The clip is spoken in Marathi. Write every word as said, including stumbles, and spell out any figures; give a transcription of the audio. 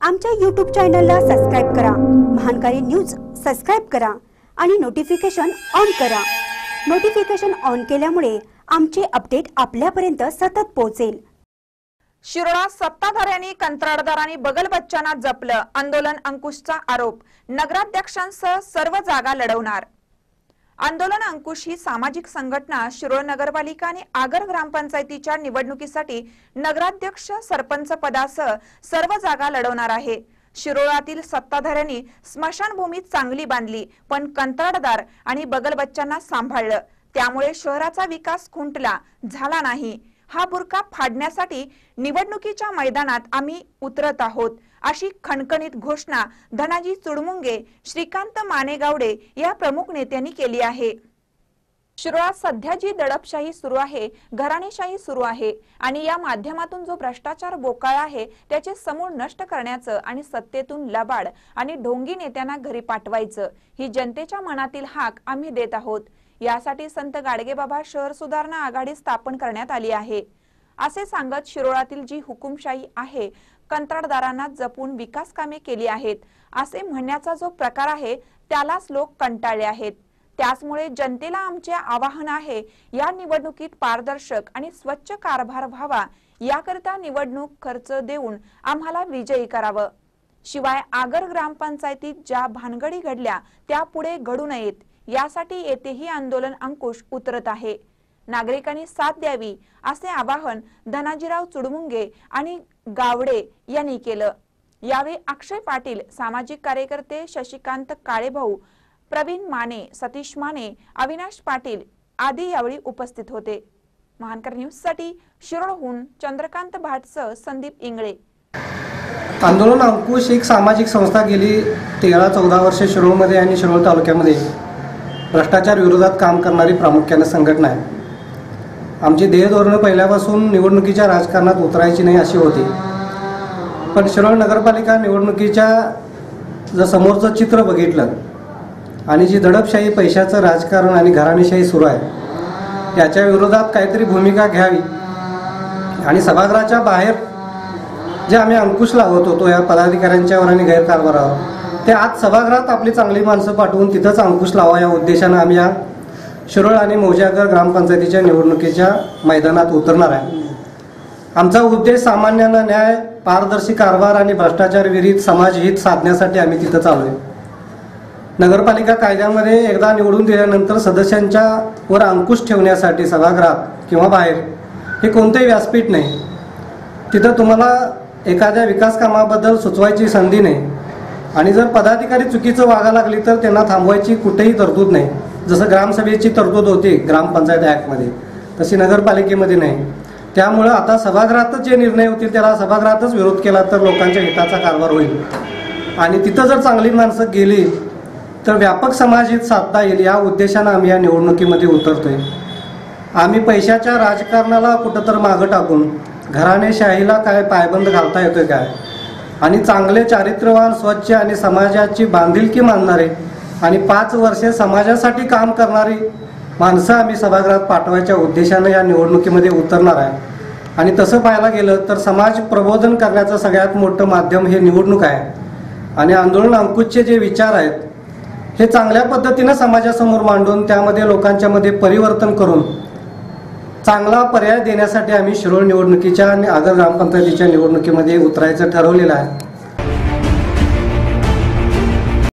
आमच्या यूट्यूब चॅनलला सबस्क्राइब करा, महानकारी न्यूज सबस्क्राइब करा आणि नोटिफिकेशन ऑन करा। नोटिफिकेशन ऑन केल्यामुळे आमचे अपडेट आपल्यापर्यंत सतत पोहोचेल। शिरोळा सत्ताधाऱ्यांनी कंत्राटदारांनी बगलबच्चांना जपलं, आंदोलन अंकुशचा आरोप। नगराध्यक्षांसह सर्व जागा लढवणार। आंदोलन अंकुश ही सामाजिक संघटना शिरोळ नगरपालिका आणि आगर ग्रामपंचायतीच्या निवडणुकीसाठी नगराध्यक्ष सरपंच पदासह सर्व जागा लढवणार आहे। शिरोळातील सत्ताधाऱ्यांनी स्मशानभूमी चांगली बांधली, पण कंत्राटदार आणि बगलबच्चांना सांभाळलं, त्यामुळे शहराचा विकास खुंटला झाला नाही। हा बुरका फाडण्यासाठी निवडणुकीच्या मैदानात आम्ही उतरत आहोत, अशी खणखणीत घोषणा धनाजी चुडमुंगे, श्रीकांत मानेगावडे या प्रमुख नेत्यांनी केली आहे। शिरोळात सध्या जी दडपशाही सुरू आहे, घराणेशाही सुरू आहे आणि या माध्यमातून जो भ्रष्टाचार बोकाळा आहे त्याचे समूळ नष्ट करण्याचं आणि सत्तेतून लबाड आणि ढोंगी नेत्यांना घरी पाठवायचं ही जनतेच्या मनातील हाक आम्ही देत आहोत। यासाठी संत गाडगेबाबा शहर सुधारणा आघाडी स्थापन करण्यात आली आहे, असे सांगत शिरोळातील जी हुकुमशाही आहे, कंत्राटदारांना जपून विकास कामे केली आहेत असे म्हणण्याचा जो प्रकार आहे त्यालाच लोक कंटाळले आहेत। त्याचमुळे जनतेला आमचे आवाहन आहे, या निवडणुकीत पारदर्शक आणि स्वच्छ कारभार व्हावा, याकरिता निवडणूक खर्च देऊन आम्हाला विजयी करावं। शिवाय आगर ग्रामपंचायतीत ज्या भानगडी घडल्या त्या पुढे घडू नयेत, यासाठी येथेही आंदोलन अंकुश उतरत आहे। नागरिकांनी साथ द्यावी असे आवाहन धनाजीराव चुडमुंगे आणि गावडे यांनी केलं। यावेळी अक्षय पाटील, सामाजिक कार्यकर्ते शशिकांत काळेभाऊ, प्रवीण माने, सतीश माने, अविनाश पाटील आदी यावेळी उपस्थित होते। महानकर न्यूज साठी शिरोळहून चंद्रकांत भाटसह संदीप इंगळे। आंदोलन अंकुश एक सामाजिक संस्था गेली तेरा चौदा वर्ष शिरोळमध्ये आणि शिरोळ तालुक्यामध्ये भ्रष्टाचार विरोधात काम करणारी प्रामुख्याने संघटना आहे। आमची ध्येय धोरण पहिल्यापासून निवडणुकीच्या राजकारणात उतरायची नाही अशी होती, पण शिरोळ नगरपालिका निवडणुकीच्या जर समोरचं चित्र बघितलं आणि जी दडपशाही, पैशाचं राजकारण आणि घराणेशाही सुरू आहे, याच्या विरोधात काहीतरी भूमिका घ्यावी आणि सभागृहाच्या बाहेर जे आम्ही अंकुश लावत होतो या पदाधिकाऱ्यांच्यावर आणि गैरकारभारावर, ते आज सभागृहात आपली चांगली माणसं पाठवून तिथंच अंकुश लावा या उद्देशानं आम्ही या शिरोळ आणि मौजागर ग्रामपंचायतीच्या निवडणुकीच्या मैदानात उतरणार आहे। आमचा उद्देश सामान्यांना न्याय, पारदर्शी कारभार आणि भ्रष्टाचार विरहित समाजहित साधण्यासाठी आम्ही तिथं चाललोय। नगरपालिका कायद्यामध्ये एकदा निवडून दिल्यानंतर सदस्यांच्या वर अंकुश ठेवण्यासाठी सभागृहात किंवा बाहेर हे कोणतेही व्यासपीठ नाही, तिथं तुम्हाला एखाद्या विकास कामाबद्दल सुचवायची संधी नाही आणि जर पदाधिकारी चुकीचं वागायला लागली तर त्यांना थांबवायची कुठेही तरतूद नाही। जसं ग्रामसभेची तरतूद होती ग्रामपंचायत ॲक्टमध्ये, तशी नगरपालिकेमध्ये नाही। त्यामुळं आता सभागृहातच जे निर्णय होतील त्याला सभागृहातच विरोध केला तर लोकांच्या हिताचा कारभार होईल आणि तिथं जर चांगली माणसं गेली तर व्यापक समाजहित साधता येईल, या उद्देशानं आम्ही या निवडणुकीमध्ये उतरतोय। आम्ही पैशाच्या राजकारणाला कुठं तर मागं टाकून घराणेशाहीला काय पायबंद घालता येतोय काय आणि चांगले चारित्र्यवान, स्वच्छ आणि समाजाची बांधिलकी मानणारे आणि पाच वर्षे समाजासाठी काम करणारी माणसं आम्ही सभागृहात पाठवायच्या उद्देशानं या निवडणुकीमध्ये उतरणार आहे। आणि तसं पाहायला गेलं तर समाज प्रबोधन करण्याचं सगळ्यात मोठं माध्यम हे निवडणूक आहे आणि आंदोलन अंकुशचे जे विचार आहेत हे चांगल्या पद्धतीनं समाजासमोर मांडून त्यामध्ये लोकांच्यामध्ये परिवर्तन करून चांगला पर्याय देण्यासाठी आम्ही शिरोळ निवडणुकीच्या आणि आगर ग्रामपंचायतीच्या निवडणुकीमध्ये उतरायचं ठरवलेलं आहे।